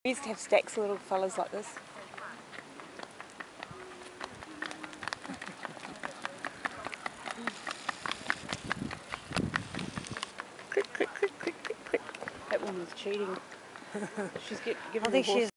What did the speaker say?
We used to have stacks of little fellas like this. Quick. That woman's cheating. She's giving me